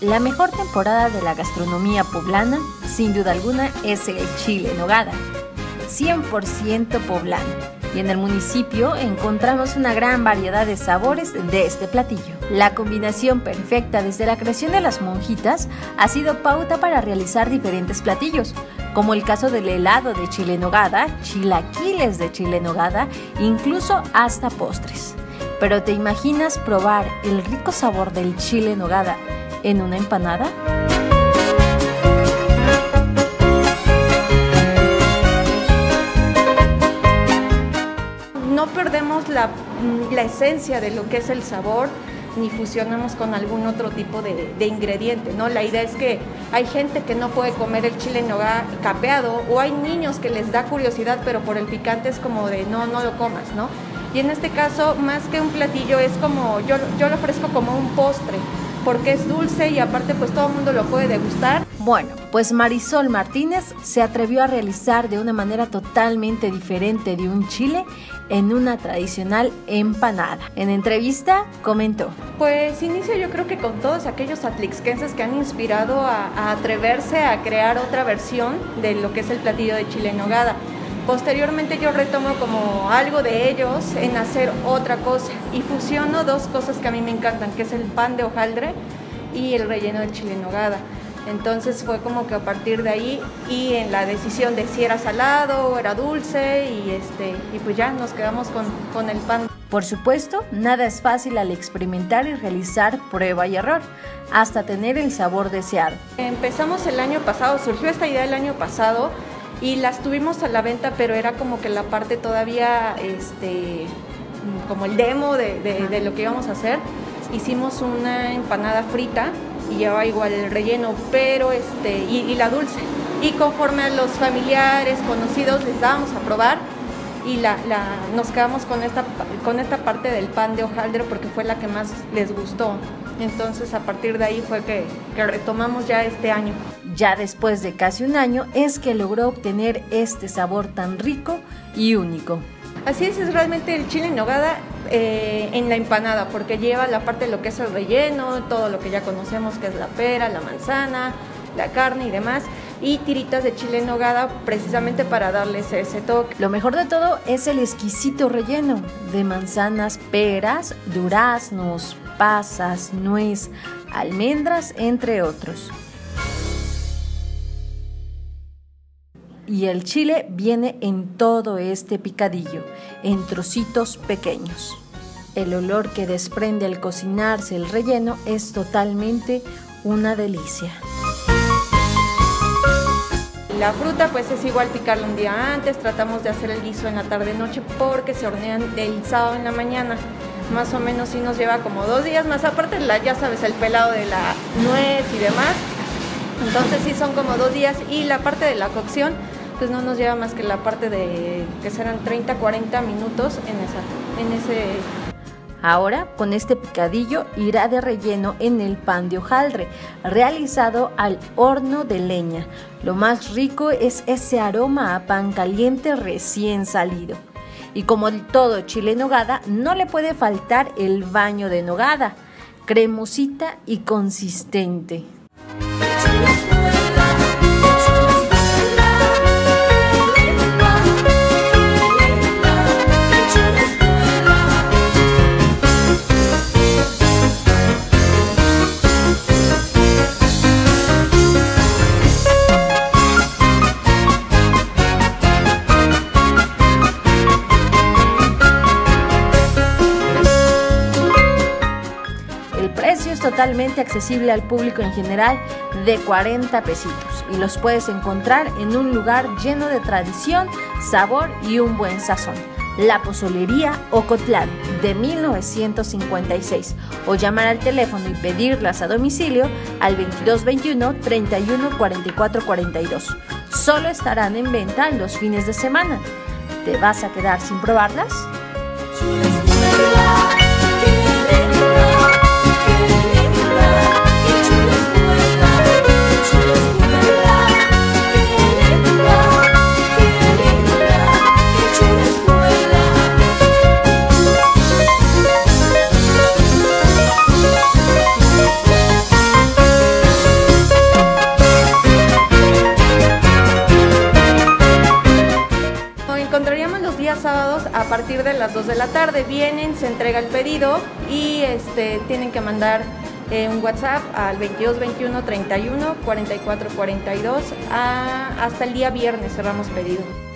La mejor temporada de la gastronomía poblana, sin duda alguna, es el chile en nogada, 100% poblano. Y en el municipio encontramos una gran variedad de sabores de este platillo. La combinación perfecta desde la creación de las monjitas ha sido pauta para realizar diferentes platillos, como el caso del helado de chile en nogada, chilaquiles de chile en nogada, incluso hasta postres. ¿Pero te imaginas probar el rico sabor del chile en nogada en una empanada? No perdemos la esencia de lo que es el sabor, ni fusionamos con algún otro tipo de ingrediente, ¿no? La idea es que hay gente que no puede comer el chile en nogada capeado, o hay niños que les da curiosidad, pero por el picante es como de no lo comas, ¿no? Y en este caso, más que un platillo, es como, yo lo ofrezco como un postre, porque es dulce y aparte pues todo el mundo lo puede degustar. Bueno, pues Marisol Martínez se atrevió a realizar de una manera totalmente diferente de un chile en una tradicional empanada. En entrevista comentó: Pues inicio yo creo que con todos aquellos atlixquenses que han inspirado a atreverse a crear otra versión de lo que es el platillo de chile en nogada. Posteriormente yo retomo como algo de ellos en hacer otra cosa y fusiono dos cosas que a mí me encantan, que es el pan de hojaldre y el relleno de chile en nogada. Entonces fue como que a partir de ahí y en la decisión de si era salado o era dulce y pues ya nos quedamos con el pan. Por supuesto, nada es fácil al experimentar y realizar prueba y error, hasta tener el sabor deseado. Empezamos el año pasado, surgió esta idea el año pasado y las tuvimos a la venta, pero era como que la parte todavía, como el demo de lo que íbamos a hacer. Hicimos una empanada frita y llevaba igual el relleno, pero y la dulce. Y conforme a los familiares, conocidos, les dábamos a probar y nos quedamos con esta parte del pan de hojaldre porque fue la que más les gustó. Entonces a partir de ahí fue que retomamos ya este año. Ya después de casi un año es que logró obtener este sabor tan rico y único. Así es realmente el chile en nogada en la empanada, porque lleva la parte de lo que es el relleno, todo lo que ya conocemos que es la pera, la manzana, la carne y demás, y tiritas de chile en nogada precisamente para darles ese toque. Lo mejor de todo es el exquisito relleno de manzanas, peras, duraznos, pasas, nuez, almendras, entre otros. Y el chile viene en todo este picadillo, en trocitos pequeños. El olor que desprende al cocinarse el relleno es totalmente una delicia. La fruta pues es igual picarla un día antes, tratamos de hacer el guiso en la tarde-noche porque se hornean el sábado en la mañana. Más o menos sí nos lleva como 2 días más, aparte ya sabes, el pelado de la nuez y demás. Entonces sí son como 2 días y la parte de la cocción pues no nos lleva más que la parte de que serán 30-40 minutos en ese. Ahora, con este picadillo irá de relleno en el pan de hojaldre, realizado al horno de leña. Lo más rico es ese aroma a pan caliente recién salido. Y como todo chile en nogada, no le puede faltar el baño de nogada, cremosita y consistente. Totalmente accesible al público en general, de 40 pesitos, y los puedes encontrar en un lugar lleno de tradición, sabor y un buen sazón. La Pozolería Ocotlán, de 1956, o llamar al teléfono y pedirlas a domicilio al 2221 31 44 42. Solo estarán en venta los fines de semana. ¿Te vas a quedar sin probarlas? encontraríamos los días sábados a partir de las 2 de la tarde. Vienen, se entrega el pedido y tienen que mandar un WhatsApp al 22 21 31 44 42 hasta el día viernes cerramos pedido.